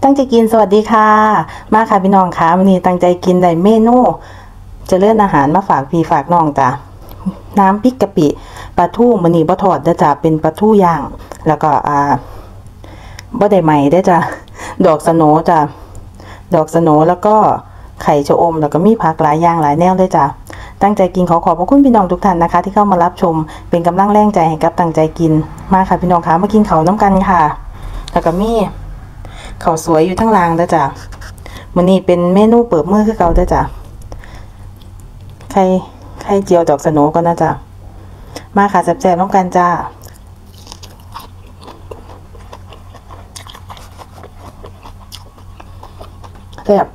ตั้งใจกินสวัสดีค่ะมาค่ะพี่น้องค่ะวันนี้ตั้งใจกินได้เมนูจะเลื่อนอาหารมาฝากพี่ฝากน้องจ้ะน้ำพริกกะปิปลาทูมื้อนี้บ่ทอดเด้อจ้ะเป็นปลาทูย่างแล้วก็บ่ได้ใหม่ได้จ้ะดอกสโหนจ้ะดอกสโหนแล้วก็ไข่ชะอมแล้วก็มีผักหลายอย่างหลายแนวเลยจ้ะตั้งใจกินขอขอบพระคุณพี่น้องทุกท่านนะคะที่เข้ามารับชมเป็นกำลังแรงใจให้กับตั้งใจกินมาค่ะพี่น้องค่ะมากินข้าวน้ำกันค่ะแล้วก็มีข้าวสวยอยู่ทั้งรางเด้อจ้ะมื้อนี้เป็นเมนูเปิดมือคือเก่าเด้อจ้ะไข่เจียวดอกสโหนก่อนนะจ้ะมาค่ะแซ่บๆน้ำกันจ้าแซ่บ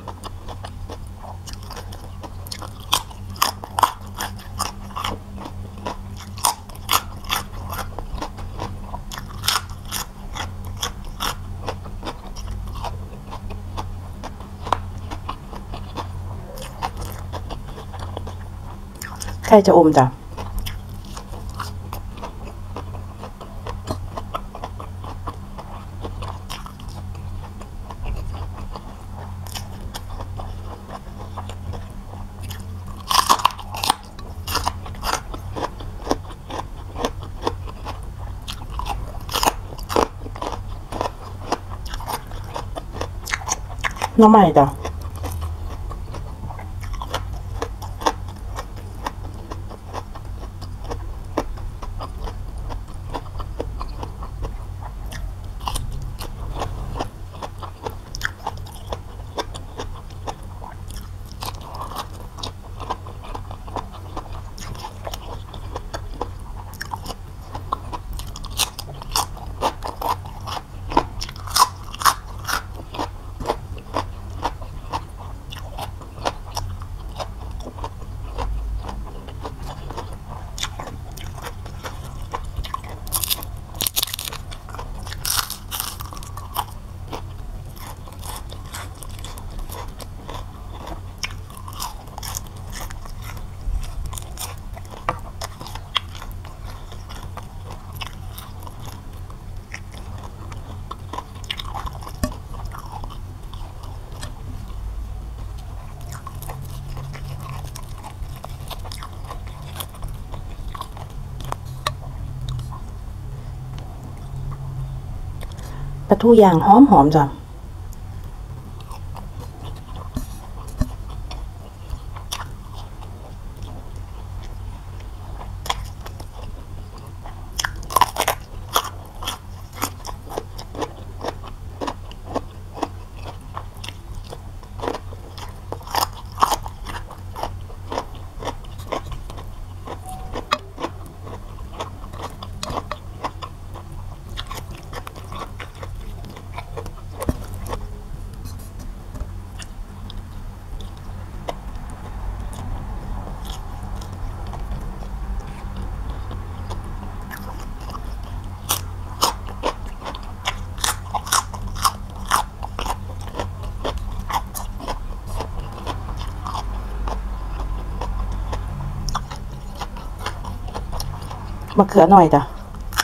ไข่จะอมจ้ะน้ำใหม่จ้ะปลาทูย่างหอมจ้ะมะเขือหน่อยจ้ะ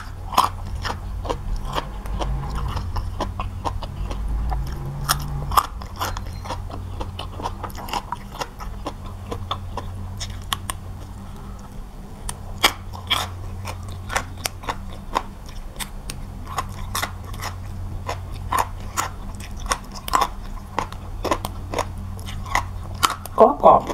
กรอบ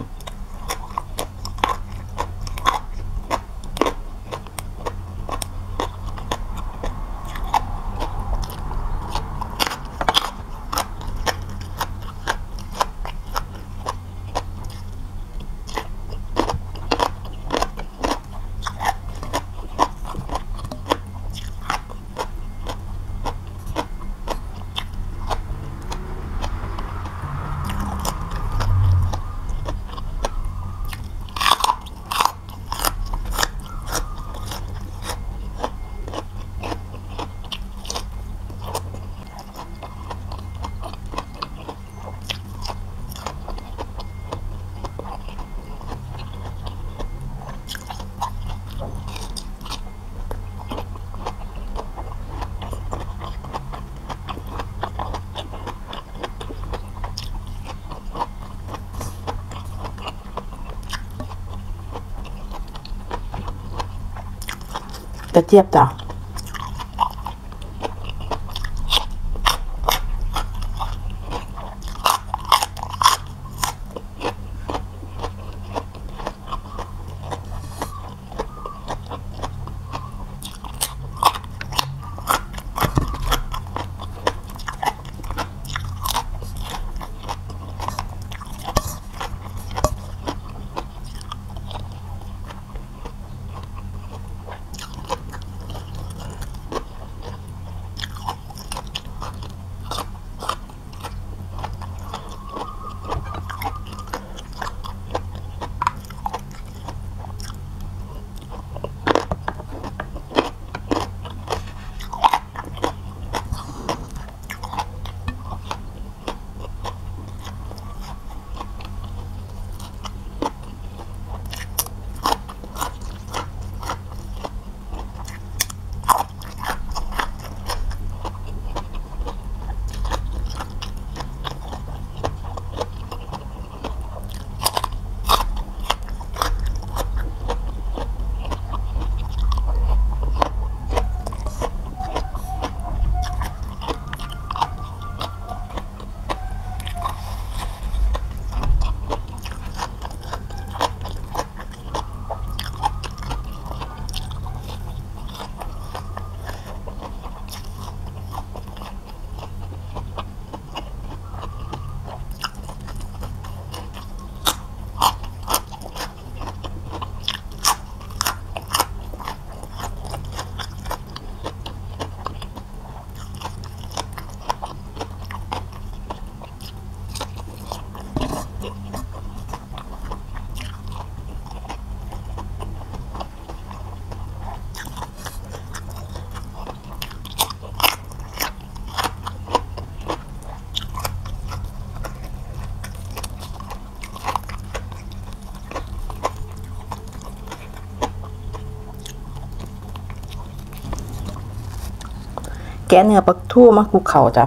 กระเจี๊ยบจ้ะแกะเนื้อปลาทูมาคลุกเข้าจ้ะ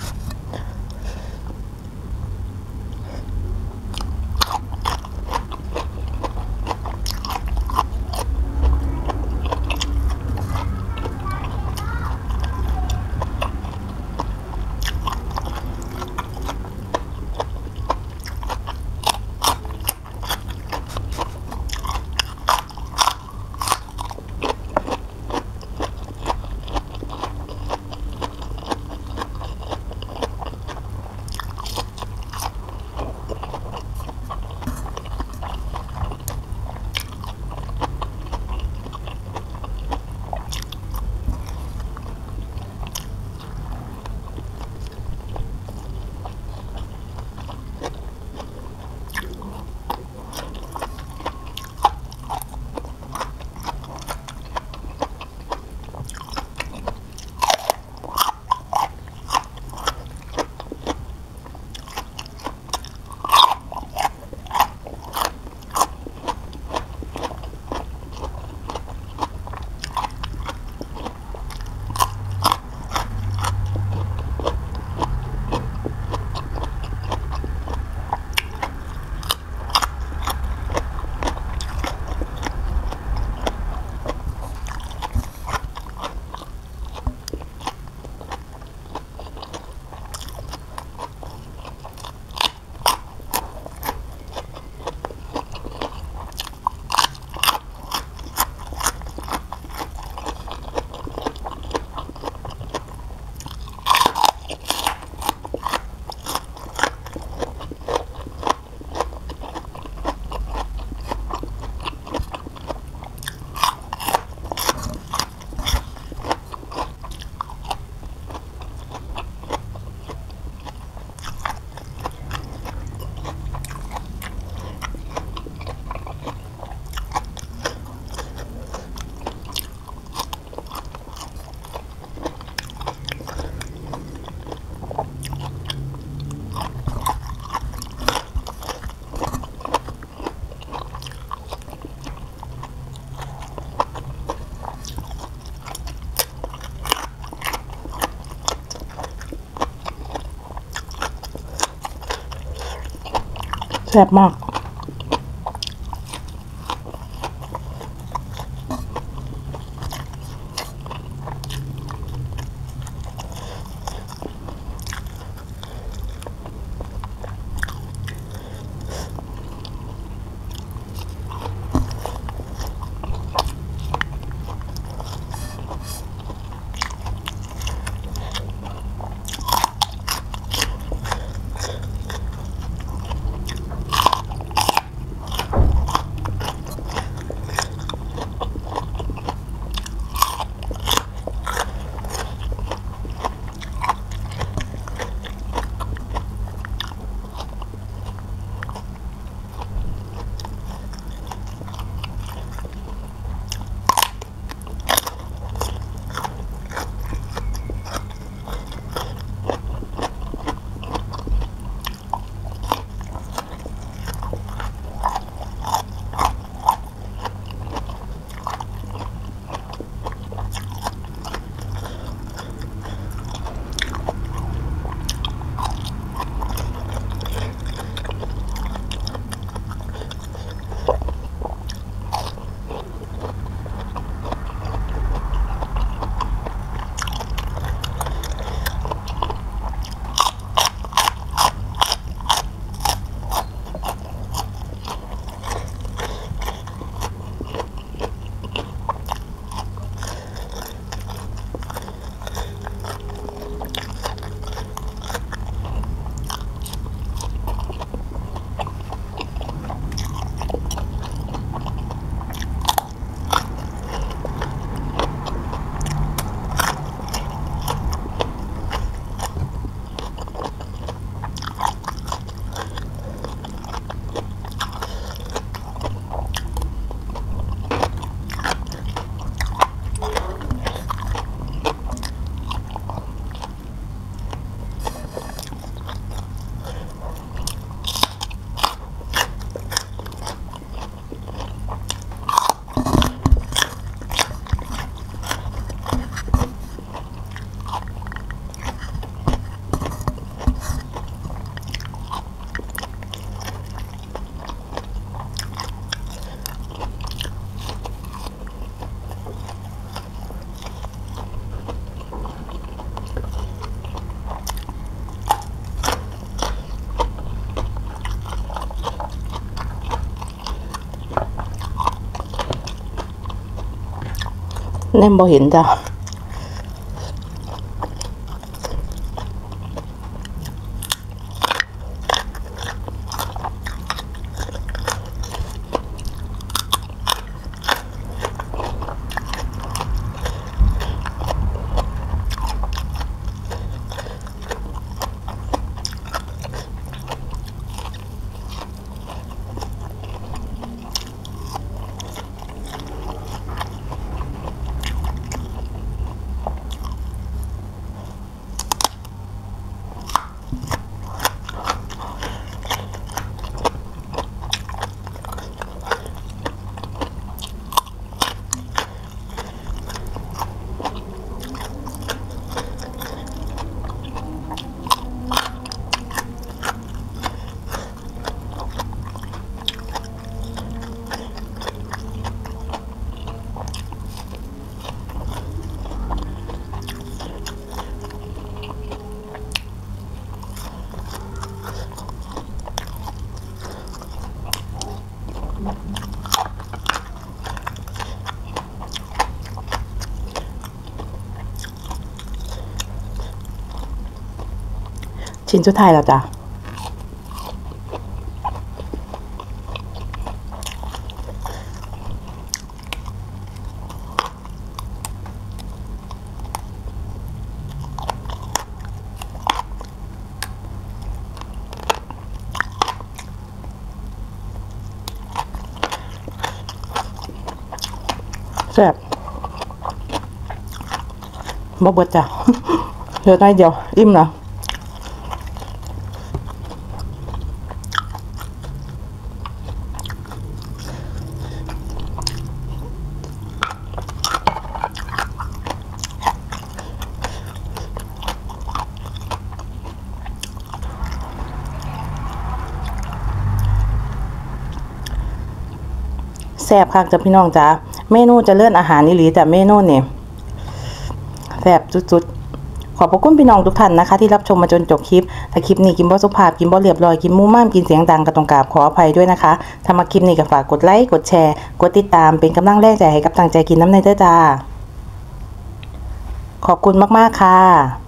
แซ่บมากแนมบ่เห็นจ้ะชิ้นสุดท้ายแล้วจ้ะแซ่บบ่เบิดจ้ะเหลือน้อยเดียวอิ่มแล้วแซ่บคักจ้ะพี่น้องจ้าเมนูจะเลื่อนอาหารนี่หรือแต่เมนูนี่แซ่บสุดๆขอบพระคุณพี่น้องทุกท่านนะคะที่รับชมมาจนจบคลิปถ้าคลิปนี้กินบ่สุภาพกินบ่เรียบร้อยกินมู่ม่ามกินเสียงดังก็ต้องกราบขออภัยด้วยนะคะถ้ามาคลิปนี้ก็ฝากกดไลค์กดแชร์กดติดตามเป็นกำลังแรงใจให้กับตั้งใจกินน้ำในเด้อจ้าขอบคุณมากๆค่ะ